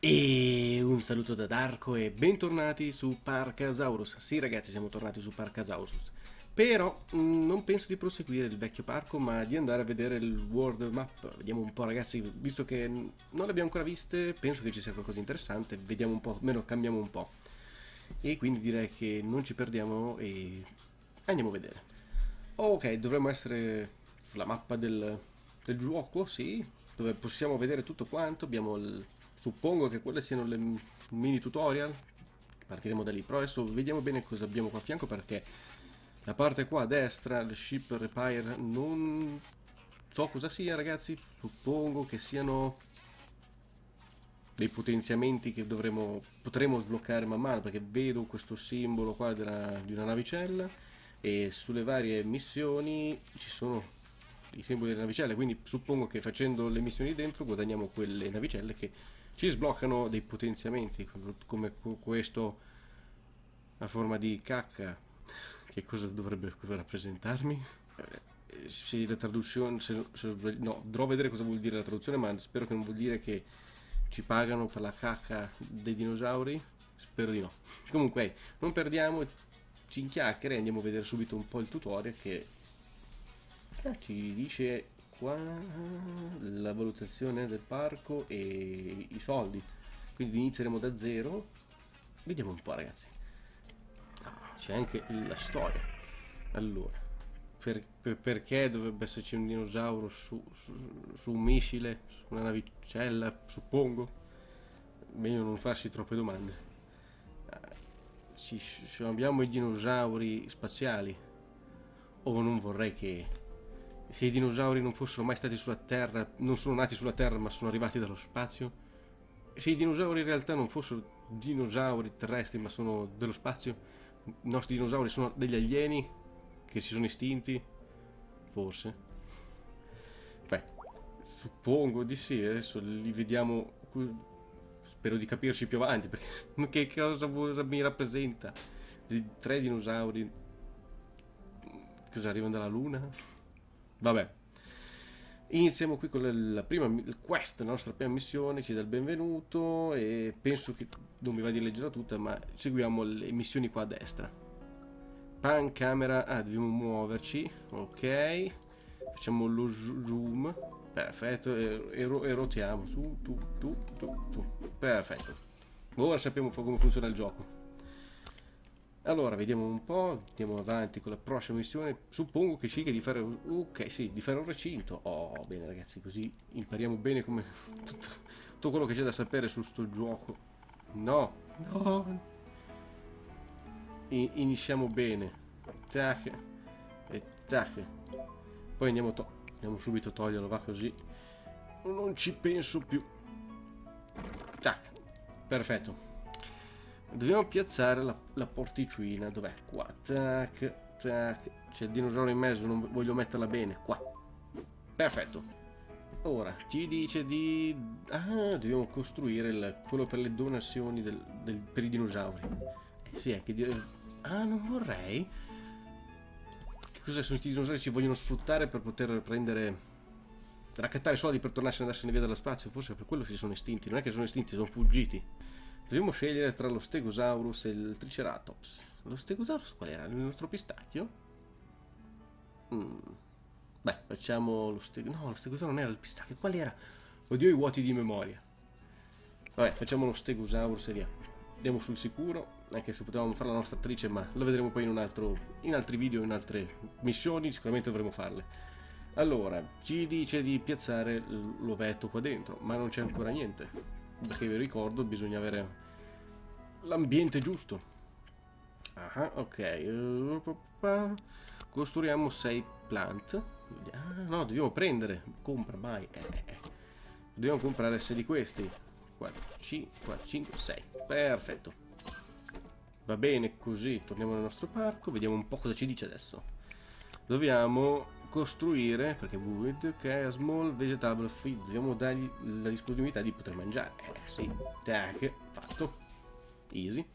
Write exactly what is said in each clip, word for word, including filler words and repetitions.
E un saluto da Darko e bentornati su Parkasaurus. Sì ragazzi, siamo tornati su Parkasaurus. Però mh, non penso di proseguire il vecchio parco, ma di andare a vedere il world map. Vediamo un po' ragazzi, visto che non le abbiamo ancora viste, penso che ci sia qualcosa di interessante. Vediamo un po', almeno cambiamo un po'. E quindi direi che non ci perdiamo e andiamo a vedere. Ok, dovremmo essere sulla mappa del, del gioco, sì, dove possiamo vedere tutto quanto. Abbiamo il... Suppongo che quelle siano le mini tutorial. Partiremo da lì. Però adesso vediamo bene cosa abbiamo qua a fianco, perché la parte qua a destra, il ship repair, non so cosa sia ragazzi. Suppongo che siano dei potenziamenti che dovremo, potremo sbloccare man mano, perché vedo questo simbolo qua della, di una navicella, e sulle varie missioni ci sono i simboli delle navicelle, quindi suppongo che facendo le missioni dentro guadagniamo quelle navicelle che ci sbloccano dei potenziamenti, come questo a forma di cacca. Che cosa dovrebbe rappresentarmi? Eh, sì, la traduzione, se, se, no, dovrò vedere cosa vuol dire la traduzione, ma spero che non vuol dire che ci pagano per la cacca dei dinosauri. Spero di no. Comunque, non perdiamo ci in chiacchiere e andiamo a vedere subito un po' il tutorial che eh, ci dice qua la valutazione del parco e i soldi. Quindi inizieremo da zero. Vediamo un po' ragazzi. C'è anche la storia. Allora, per, per, perché dovrebbe esserci un dinosauro su, su, su un missile, su una navicella, suppongo? Meglio non farsi troppe domande. Ci, ci abbiamo i dinosauri spaziali. O non vorrei che, se i dinosauri non fossero mai stati sulla Terra, non sono nati sulla Terra ma sono arrivati dallo spazio, se i dinosauri in realtà non fossero dinosauri terrestri ma sono dello spazio, i nostri dinosauri sono degli alieni che si sono estinti? Forse. Beh, suppongo di sì. Adesso li vediamo. Spero di capirci più avanti, perché che cosa mi rappresenta? Di tre dinosauri. Cosa arrivano dalla luna? Vabbè. Iniziamo qui con la, la prima il quest, la nostra prima missione. Ci dà il benvenuto e penso che non mi va di leggerla tutta, ma seguiamo le missioni qua a destra. Pan camera, ah, dobbiamo muoverci, ok. Facciamo lo zoom, perfetto, e, e, e rotiamo su, tu, tu, tu, tu, perfetto. Ora sappiamo come funziona il gioco. Allora, vediamo un po', andiamo avanti con la prossima missione. Suppongo che sceglie di fare, ok, sì, di fare un recinto. Oh, bene ragazzi, così impariamo bene come tutto, tutto quello che c'è da sapere su sto gioco. No, no. I, iniziamo bene. Tac. E tac. Poi andiamo, to andiamo subito a toglierlo, va così. Non ci penso più. Tac. Perfetto. Dobbiamo piazzare la, la porticina. Dov'è? Qua. Tac, tac. C'è il dinosauro in mezzo, non voglio metterla bene. Qua. Perfetto. Ora, ci dice di... Ah, dobbiamo costruire il, quello per le donazioni del, del, per i dinosauri. Eh sì, anche di... Ah, non vorrei. Che cos'è? Sono questi dinosauri che ci vogliono sfruttare per poter prendere... raccattare soldi per tornarsene andarsene via dallo spazio. Forse per quello si sono estinti. Non è che sono estinti, sono fuggiti. Dobbiamo scegliere tra lo Stegosaurus e il Triceratops. Lo Stegosaurus qual era? Il nostro pistacchio? Mm. Beh, facciamo lo Stegosaurus. No, lo Stegosaurus non era il pistacchio. Qual era? Oddio, i vuoti di memoria. Vabbè, facciamo lo Stegosaurus e via. Andiamo sul sicuro. Anche se potevamo fare la nostra attrice, ma lo vedremo poi in un altro, in altri video, in altre missioni. Sicuramente dovremo farle. Allora, ci dice di piazzare l'ovetto qua dentro, ma non c'è ancora niente. Perché vi ricordo, bisogna avere l'ambiente giusto. Ah, ok. Costruiamo sei plant. Ah, no, dobbiamo prendere. Compra, vai. Eh, eh. Dobbiamo comprare sei di questi. quattro, cinque, cinque, sei. Perfetto. Va bene così. Torniamo nel nostro parco. Vediamo un po' cosa ci dice adesso. Dobbiamo costruire, perché wood, che è small vegetable feed, dobbiamo dargli la disponibilità di poter mangiare. Eh sì, tac, fatto. Easy.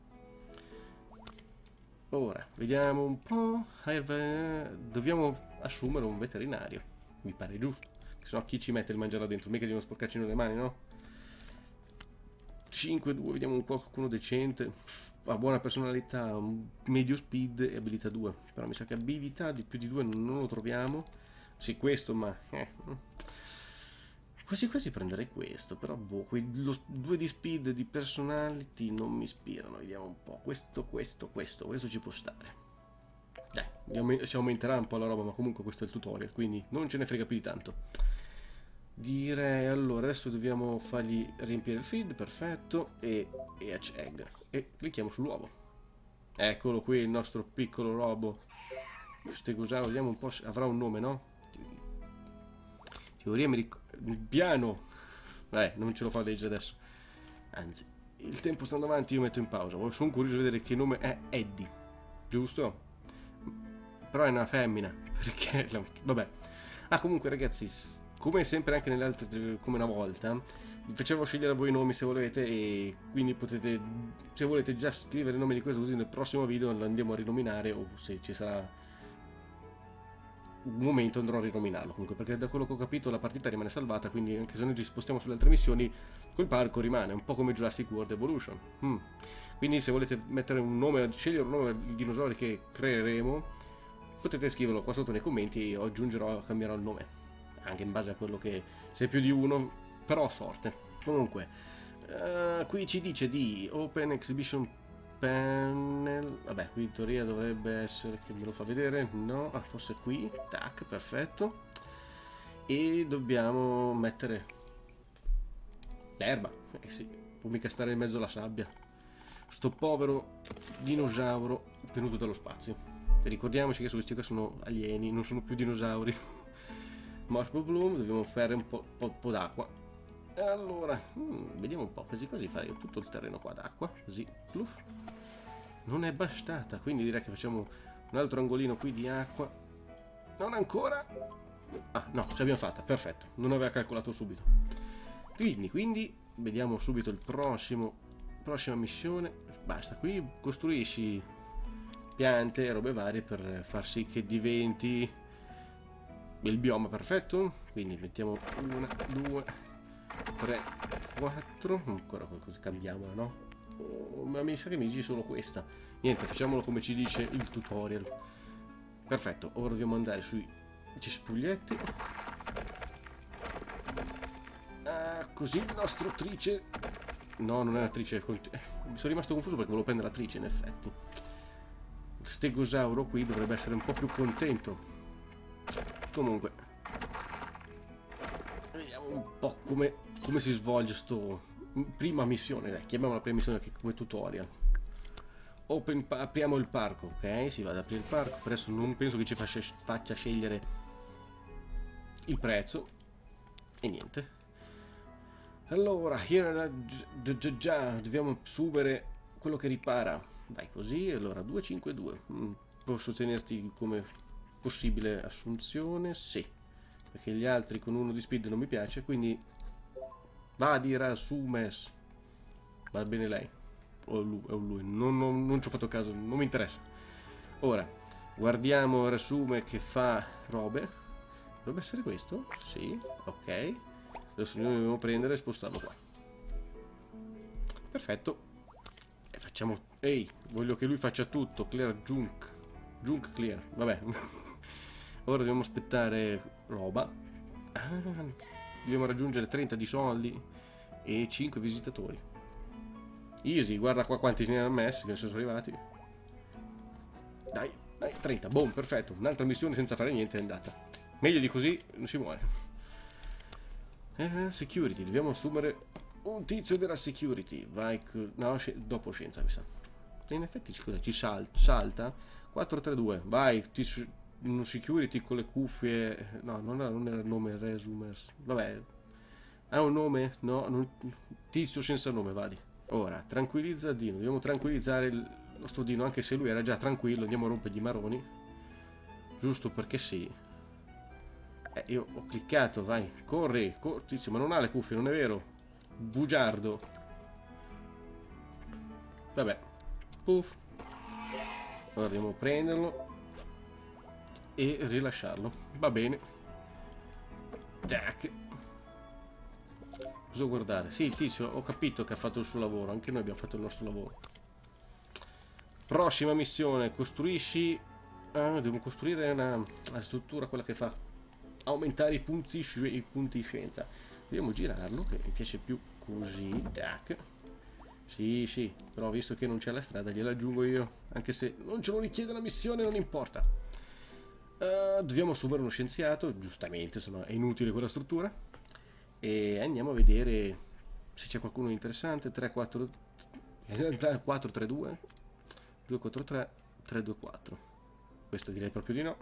Ora, vediamo un po'. Dobbiamo assumere un veterinario. Mi pare giusto. Se no chi ci mette il mangiare là dentro? Mica devono sporcarci noi le mani, no? cinque due, vediamo un po' qualcuno decente. Ha buona personalità, un medio speed e abilità due. Però mi sa che abilità di più di due non, non lo troviamo. Sì, questo, ma... Eh. Quasi quasi prenderei questo, però boh, quei due di speed e di personality non mi ispirano. Vediamo un po'. Questo, questo, questo, questo ci può stare. Dai, si aumenterà un po' la roba, ma comunque questo è il tutorial, quindi non ce ne frega più di tanto. Direi, allora, adesso dobbiamo fargli riempire il feed, perfetto, e, e hatch egg. E clicchiamo sull'uovo. Eccolo qui, il nostro piccolo robo. Stegosauro, vediamo un po' se avrà un nome, no? Teoria mi ricordo... Piano! Eh, non ce lo fa leggere adesso. Anzi, il tempo stando avanti io metto in pausa. Sono curioso di vedere che nome è Eddie. Giusto? Però è una femmina. Perché... Vabbè. Ah, comunque ragazzi, come sempre anche nelle altre... Come una volta, vi facevo scegliere a voi i nomi se volete. E quindi potete... Se volete già scrivere il nome di questo, così nel prossimo video lo andiamo a rinominare. O se ci sarà... un momento andrò a rinominarlo comunque, perché da quello che ho capito la partita rimane salvata, quindi anche se noi ci spostiamo sulle altre missioni quel parco rimane, un po' come Jurassic World Evolution. mm. Quindi se volete mettere un nome, scegliere un nome di dinosauri che creeremo, potete scriverlo qua sotto nei commenti e aggiungerò, cambierò il nome anche in base a quello che, se è più di uno, però a sorte. Comunque uh, qui ci dice di Open Exhibition Panel, vabbè, qui in teoria dovrebbe essere che me lo fa vedere, no, ah, forse qui, tac, perfetto, e dobbiamo mettere l'erba, eh sì, può mica stare in mezzo alla sabbia, sto povero dinosauro venuto dallo spazio. E ricordiamoci che questi qua sono alieni, non sono più dinosauri. Morpho Bloom, dobbiamo fare un po', po', po' d'acqua. Allora, hmm, vediamo un po', così così farei tutto il terreno qua d'acqua, così, pluff. Non è bastata, quindi direi che facciamo un altro angolino qui di acqua. Non ancora. Ah, no, ce l'abbiamo fatta, perfetto, non aveva calcolato subito. Quindi, quindi, vediamo subito il prossimo, prossima missione. Basta, qui costruisci piante e robe varie per far sì che diventi il bioma perfetto. Quindi mettiamo una, due, tre, quattro, ancora qualcosa, cambiamola, no? Oh, ma mi sa che mi dice solo questa. Niente, facciamolo come ci dice il tutorial. Perfetto, ora dobbiamo andare sui cespuglietti. Ah, così il nostro trice... No, non è una trice, eh, mi sono rimasto confuso perché volevo prendere la trice in effetti. Il stegosauro qui dovrebbe essere un po' più contento. Comunque vediamo un po' come, come si svolge sto prima missione, dai, chiamiamola la prima missione che come tutorial. Open, apriamo il parco, ok, si va ad aprire il parco. Per adesso non penso che ci faccia, faccia scegliere il prezzo e niente. Allora, già dobbiamo subire quello che ripara. Vai così, allora due cinque due. Mm, posso tenerti come possibile assunzione? Sì, perché gli altri con uno di speed non mi piace, quindi va di Rasumes. Va bene lei. O lui, o lui. Non, non, non ci ho fatto caso, non mi interessa. Ora, guardiamo Rasume che fa robe. Dovrebbe essere questo? Sì, ok. Adesso noi dobbiamo prendere e spostarlo qua. Perfetto. E facciamo... Ehi, voglio che lui faccia tutto. Clear junk. Junk clear. Vabbè. Ora dobbiamo aspettare roba. Ah, dobbiamo raggiungere trenta di soldi e cinque visitatori. Easy, guarda qua quanti ne hanno messi, che sono arrivati. Dai, dai, trenta. Boom, perfetto. Un'altra missione senza fare niente è andata. Meglio di così non si muore. Eh, security, dobbiamo assumere un tizio della security. Vai, no, sci dopo scienza mi sa. E in effetti cosa, ci sal salta quattro tre due. Vai, un security con le cuffie. No, non era, non era il nome Resumers. Vabbè, ha un nome? No, non... tizio senza nome, vadi. Ora, tranquillizza Dino. Dobbiamo tranquillizzare il nostro Dino, anche se lui era già tranquillo. Andiamo a rompergli i maroni, giusto perché sì. Eh, io ho cliccato, vai, corri, corri, tizio, ma non ha le cuffie, non è vero? Bugiardo. Vabbè. Puff. Ora dobbiamo prenderlo e rilasciarlo. Va bene. Tac. Cosa devo guardare? Sì, il tizio, ho capito che ha fatto il suo lavoro. Anche noi abbiamo fatto il nostro lavoro. Prossima missione. Costruisci... Ah, devo costruire una, una struttura, quella che fa aumentare i punti, i punti di scienza. Dobbiamo girarlo, che mi piace più così. Tac. Sì, sì, però visto che non c'è la strada gliela aggiungo io. Anche se non ce lo richiede la missione, non importa. Uh, dobbiamo assumere uno scienziato, giustamente, se no è inutile quella struttura. E andiamo a vedere se c'è qualcuno di interessante. tre quattro quattro tre due due quattro tre tre due quattro. Questo direi proprio di no.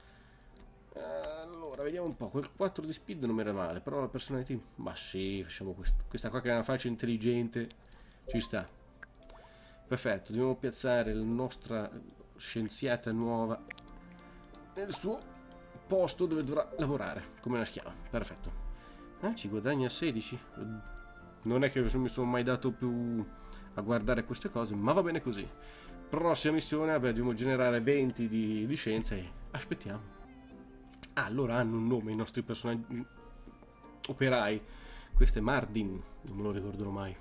Allora, vediamo un po'. Quel quattro di speed non mi era male, però la personality... Ma sì, facciamo questo. Questa qua che è una faccia intelligente ci sta. Perfetto, dobbiamo piazzare la nostra scienziata nuova nel suo posto dove dovrà lavorare come una schiava. Perfetto. Ah, ci guadagna sedici. Non è che mi sono mai dato più a guardare queste cose, ma va bene così. Prossima missione, vabbè, dobbiamo generare venti di, di scienza e aspettiamo. Ah, allora hanno un nome i nostri personaggi operai. Questo è Mardin, non me lo ricorderò mai.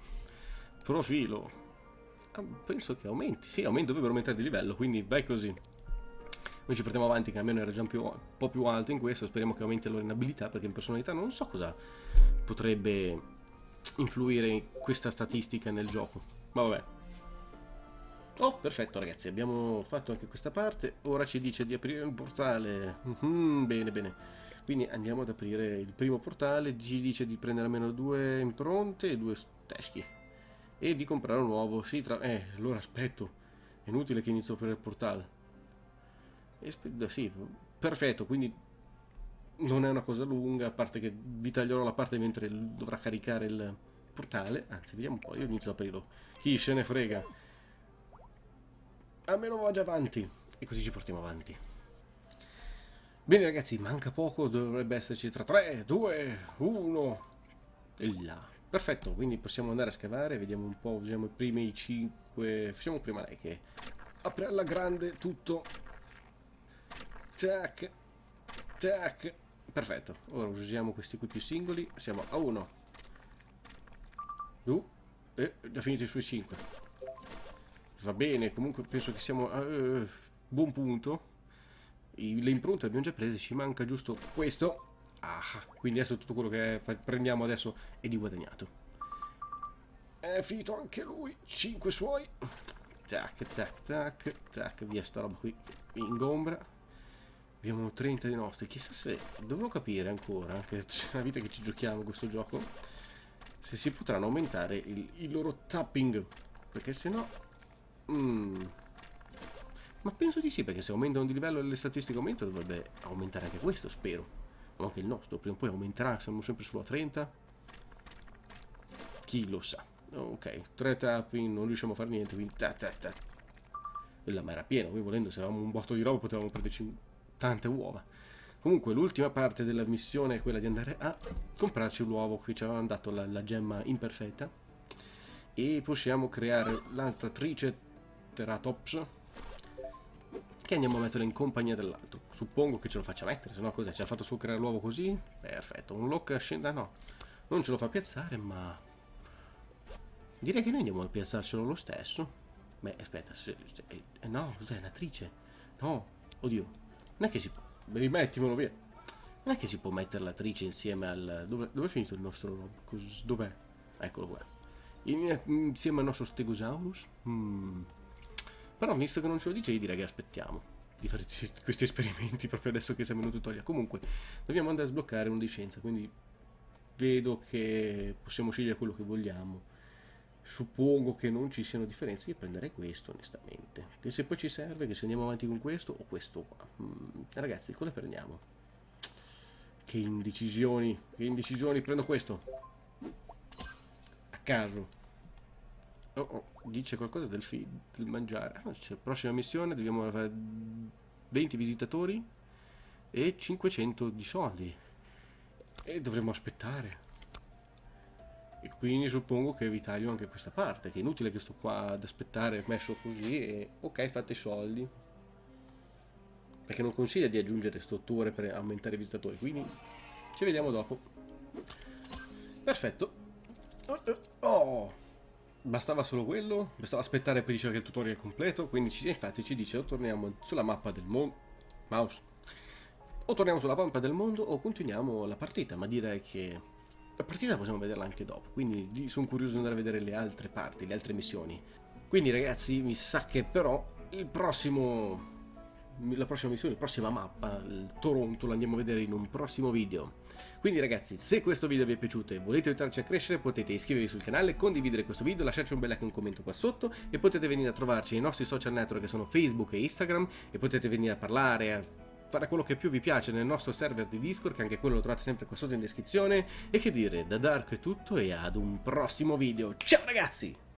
Profilo. Ah, penso che aumenti. Sì, aumenta, dovrebbero aumentare di livello, quindi vai così. Noi ci portiamo avanti, che almeno era già più, un po' più alto in questo. Speriamo che aumenti allora in abilità, perché in personalità non so cosa potrebbe influire in questa statistica nel gioco. Ma vabbè. Oh, perfetto ragazzi, abbiamo fatto anche questa parte. Ora ci dice di aprire un portale. Mm-hmm, bene, bene. Quindi andiamo ad aprire il primo portale. Ci dice di prendere almeno due impronte e due teschi. E di comprare un nuovo. Sì, tra... Eh, allora aspetto. È inutile che inizio per il portale. Sì, perfetto, quindi non è una cosa lunga, a parte che vi taglierò la parte mentre dovrà caricare il portale. Anzi, vediamo un po', io inizio ad aprirlo. Chi se ne frega? Almeno va già avanti. E così ci portiamo avanti. Bene ragazzi, manca poco, dovrebbe esserci tra tre, due, uno e là. Perfetto, quindi possiamo andare a scavare, vediamo un po', usiamo i primi cinque... Facciamo prima lei che apre alla grande tutto. Tac, tac. Perfetto, ora usiamo questi qui più singoli. Siamo a uno, due, e già finito i suoi cinque. Va bene, comunque penso che siamo a uh, buon punto. I, le impronte le abbiamo già prese, ci manca giusto questo. Ah, quindi adesso tutto quello che è, prendiamo adesso è di guadagnato. È finito anche lui, cinque suoi. Tac, tac, tac, tac, via sta roba qui ingombra. Abbiamo trenta di nostri, chissà se... Dovrò capire ancora, anche la vita che ci giochiamo questo gioco, se si potranno aumentare il, il loro tapping, perché se no... Mm, ma penso di sì, perché se aumentano di livello e le statistiche aumentano dovrebbe aumentare anche questo, spero. O anche il nostro, prima o poi aumenterà, siamo sempre solo a trenta. Chi lo sa. Ok, tre tapping, non riusciamo a fare niente, quindi... Ta, ta, ta. Quella ma era pieno, noi volendo se avevamo un botto di roba potevamo prenderci tante uova. Comunque l'ultima parte della missione è quella di andare a comprarci l'uovo. Qui ci avevano dato la, la gemma imperfetta e possiamo creare l'altra Triceratops, che andiamo a mettere in compagnia dell'altro. Suppongo che ce lo faccia mettere, se no cos'è? Ci ha fatto solo creare l'uovo così? Perfetto, un lock scenda, no, non ce lo fa piazzare, ma direi che noi andiamo a piazzarcelo lo stesso. Beh, aspetta, se, se, eh, no, cos'è? Un'attrice? No, oddio. Non è che si può... Rimettimelo via. Non è che si può mettere l'attrice insieme al... Dove, dove è finito il nostro... Dov'è? Eccolo qua. In, insieme al nostro Stegosaurus. Mm. Però visto che non ce lo dice, io direi che aspettiamo di fare questi esperimenti proprio adesso che siamo in un tutorial. Comunque, dobbiamo andare a sbloccare un di scienza, quindi vedo che possiamo scegliere quello che vogliamo. Suppongo che non ci siano differenze, io prenderei questo onestamente, che se poi ci serve, che se andiamo avanti con questo o questo qua. Mm, ragazzi, cosa prendiamo? Che indecisioni, che indecisioni, prendo questo a caso. Oh, oh, dice qualcosa del, del mangiare. Ah, c'è la prossima missione, dobbiamo avere venti visitatori e cinquecento di soldi e dovremmo aspettare. E quindi suppongo che vi taglio anche questa parte, che è inutile che sto qua ad aspettare messo così e ok, fate i soldi, perché non consiglia di aggiungere strutture per aumentare i visitatori, quindi ci vediamo dopo. Perfetto. Oh, bastava solo quello, bastava aspettare per dicere che il tutorial è completo, quindi ci, infatti ci dice o torniamo sulla mappa del mondo, mouse, o torniamo sulla mappa del mondo o continuiamo la partita, ma direi che la partita possiamo vederla anche dopo, quindi sono curioso di andare a vedere le altre parti, le altre missioni. Quindi ragazzi, mi sa che però il prossimo, la prossima missione, la prossima mappa, il Toronto, la andiamo a vedere in un prossimo video. Quindi ragazzi, se questo video vi è piaciuto e volete aiutarci a crescere, potete iscrivervi sul canale, condividere questo video, lasciarci un bel like e un commento qua sotto e potete venire a trovarci nei nostri social network che sono Facebook e Instagram e potete venire a parlare, a fare quello che più vi piace nel nostro server di Discord, che anche quello lo trovate sempre qua sotto in descrizione. E che dire, da Darko è tutto e ad un prossimo video. Ciao ragazzi!